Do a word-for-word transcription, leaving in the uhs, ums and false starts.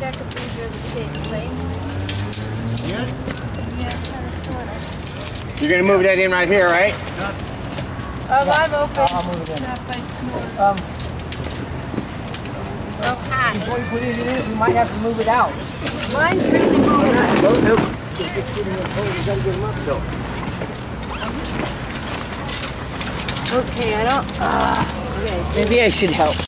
check if these are the same length. Yeah? Yeah, kind of sort of. You're gonna move that in right here, right? Oh, I'm open. I'll move it in. Not by snort. Um, Oh, hi. before you put it in, we might have to move it out. Mine's really moving. Okay, I don't. Uh, okay. Maybe I should help.